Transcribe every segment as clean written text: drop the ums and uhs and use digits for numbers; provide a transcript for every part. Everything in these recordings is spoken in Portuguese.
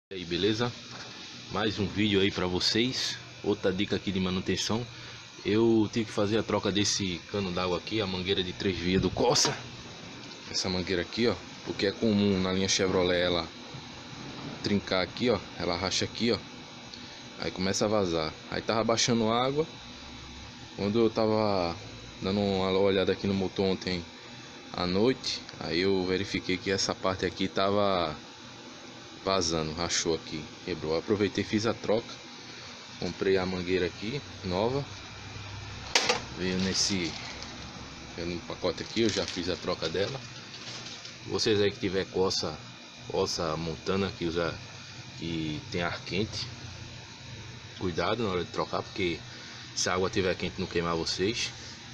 E aí, beleza? Mais um vídeo aí pra vocês. Outra dica aqui de manutenção. Eu tive que fazer a troca desse cano d'água aqui, a mangueira de 3 vias do Corsa. Essa mangueira aqui, ó, porque é comum na linha Chevrolet ela trincar aqui, ó, ela racha aqui, ó. Aí começa a vazar. Aí tava baixando água. Quando eu tava dando uma olhada aqui no motor ontem à noite, aí eu verifiquei que essa parte aqui tava vazando, rachou aqui, quebrou. Eu aproveitei, fiz a troca, comprei a mangueira aqui nova, veio nesse pacote aqui, eu já fiz a troca dela. Vocês aí que tiver Corsa Montana que tem ar quente, cuidado na hora de trocar, porque se a água estiver quente não queimar vocês.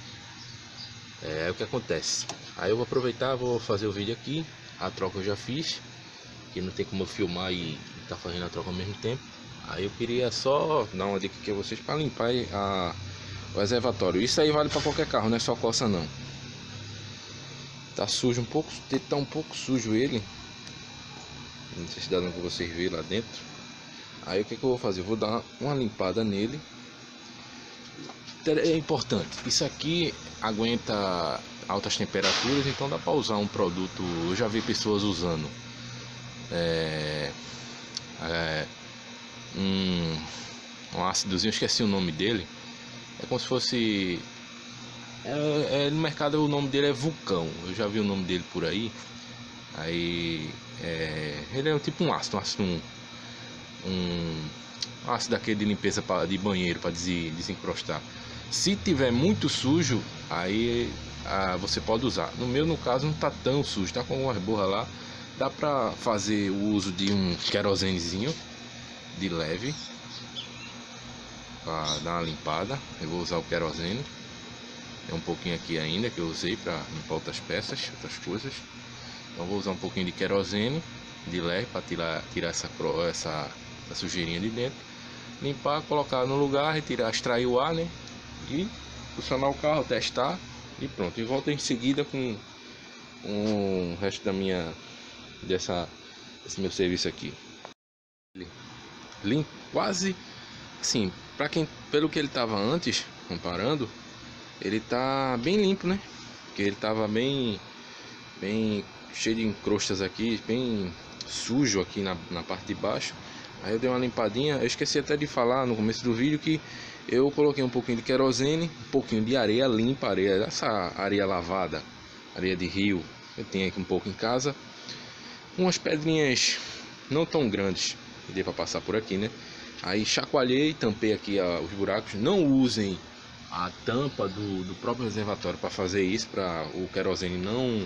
É o que acontece. Aí eu vou aproveitar, vou fazer o vídeo aqui. A troca eu já fiz, que não tem como eu filmar e tá fazendo a troca ao mesmo tempo. Aí eu queria só dar uma dica aqui a vocês para limpar o reservatório. Isso aí vale para qualquer carro, não é só Corsa não. Tá sujo um pouco, tá um pouco sujo ele. Não sei se dá pra vocês verem lá dentro. Aí o que eu vou fazer? Eu vou dar uma limpada nele. É importante, isso aqui aguenta altas temperaturas, então dá para usar um produto. Eu já vi pessoas usando um ácidozinho, esqueci o nome dele. É como se fosse no mercado o nome dele é Vulcão. Eu já vi o nome dele por aí. Aí ele é tipo um ácido, um ácido daquele de limpeza de banheiro para desencrostar. Se tiver muito sujo, aí você pode usar. No caso não tá tão sujo, tá com algumas borras lá. Dá pra fazer o uso de um querosenezinho de leve para dar uma limpada. Eu vou usar o querosene. É um pouquinho aqui ainda que eu usei para limpar outras peças, outras coisas. Então vou usar um pouquinho de querosene de leve para tirar essa sujeirinha de dentro. Limpar, colocar no lugar, retirar, extrair o ar, né? E funcionar o carro, testar e pronto. E volto em seguida com o resto desse meu serviço aqui. Limpo, quase assim, pelo que ele tava antes, comparando, ele tá bem limpo, né? Porque ele tava bem cheio de encrostas aqui, bem sujo aqui na parte de baixo. Aí eu dei uma limpadinha. Eu esqueci até de falar no começo do vídeo que eu coloquei um pouquinho de querosene, um pouquinho de areia limpa, essa areia lavada, areia de rio. Eu tenho aqui um pouco em casa, umas pedrinhas não tão grandes que dê para passar por aqui, né? Aí chacoalhei, tampei aqui os buracos. Não usem a tampa do próprio reservatório para fazer isso, para o querosene não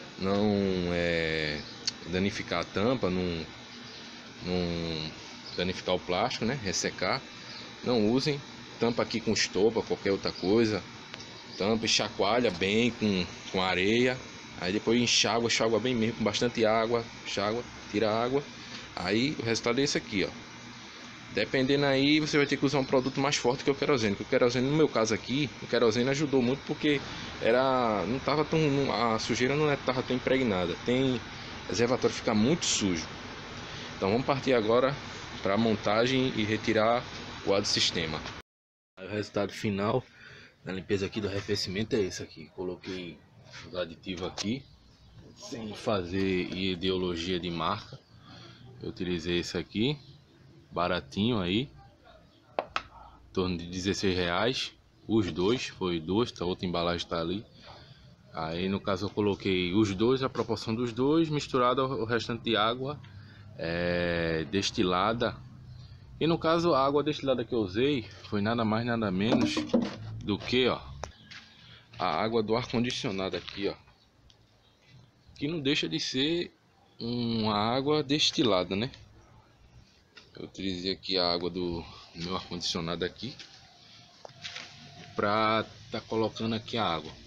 danificar a tampa, não danificar o plástico, né? Ressecar. Não usem. Tampa aqui com estopa, qualquer outra coisa. Tampa e chacoalha bem com areia. Aí depois enxágua bem mesmo, com bastante água. Enxágua, tira a água. Aí o resultado é esse aqui, ó. Dependendo aí, você vai ter que usar um produto mais forte que o querosene. Porque o querosene, no meu caso aqui, o querosene ajudou muito porque não tava tão, a sujeira não estava tão impregnada. O reservatório fica muito sujo. Então vamos partir agora para a montagem e retirar o ar do sistema. O resultado final da limpeza aqui do arrefecimento é esse aqui. Coloquei o aditivo aqui sem fazer ideologia de marca. Eu utilizei esse aqui, baratinho aí, em torno de R$16. Os dois, foi dois, a outra embalagem está ali. Aí no caso eu coloquei os dois, a proporção dos dois, misturado ao restante de água destilada. E no caso a água destilada que eu usei foi nada mais nada menos do que a água do ar condicionado aqui, ó, que não deixa de ser uma água destilada, né? Eu utilizei aqui a água do meu ar condicionado aqui para tá colocando aqui a água.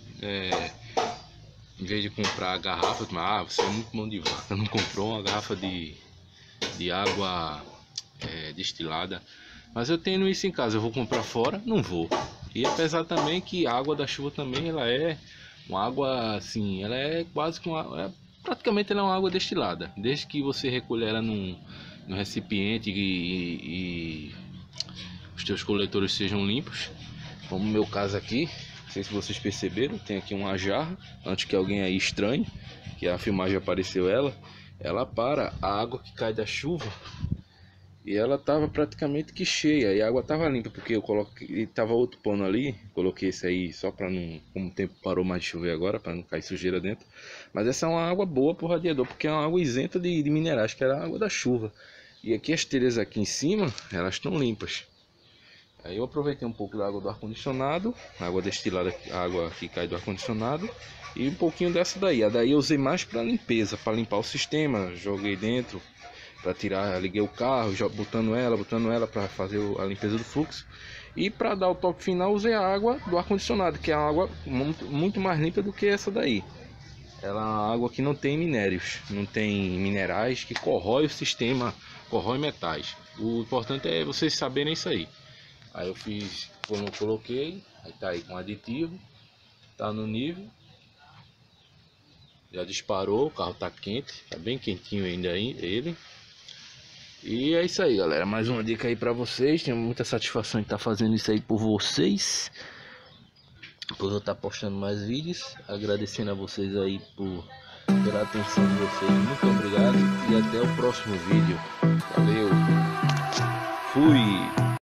Em vez de comprar a garrafa, você é muito mão de vaca, não comprou uma garrafa de água destilada. Mas eu tenho isso em casa, eu vou comprar fora? Não vou. E apesar também que a água da chuva também, ela é uma água assim, ela é quase praticamente ela é uma água destilada. Desde que você recolher ela no recipiente e os teus coletores sejam limpos. Como no meu caso aqui, não sei se vocês perceberam, tem aqui uma jarra, antes que alguém aí estranhe, que a filmagem apareceu ela para a água que cai da chuva. E ela tava praticamente que cheia, e a água tava limpa, porque eu coloquei, tava outro pano ali, coloquei esse aí só para não, como o tempo parou mais de chover agora, para não cair sujeira dentro. Mas essa é uma água boa pro radiador, porque é uma água isenta de minerais, que era a água da chuva. E aqui as telhas aqui em cima, elas estão limpas. Aí eu aproveitei um pouco da água do ar-condicionado, água destilada, a água que cai do ar-condicionado, e um pouquinho dessa daí. A daí eu usei mais para limpeza, para limpar o sistema, joguei dentro para tirar, liguei o carro, já botando ela para fazer a limpeza do fluxo. E para dar o toque final usei a água do ar condicionado, que é uma água muito mais limpa do que essa daí. Ela é uma água que não tem minérios, não tem minerais que corrói o sistema, corrói metais. O importante é vocês saberem isso aí. Aí eu fiz, quando coloquei, aí tá aí com aditivo, tá no nível. Já disparou, o carro tá quente, tá bem quentinho ainda aí, ele. E é isso aí, galera, mais uma dica aí pra vocês. Tenho muita satisfação em estar fazendo isso aí por vocês, por eu estar postando mais vídeos. Agradecendo a vocês aí pela atenção de vocês. Muito obrigado e até o próximo vídeo. Valeu, fui.